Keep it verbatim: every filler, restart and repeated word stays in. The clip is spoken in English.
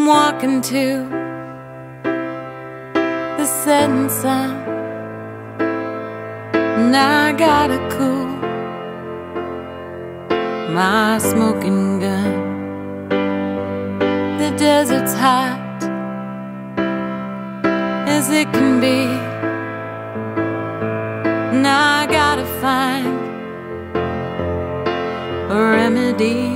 walking to the setting sun, and I gotta cool my smoking gun. The desert's hot as it can be, and I gotta find a remedy.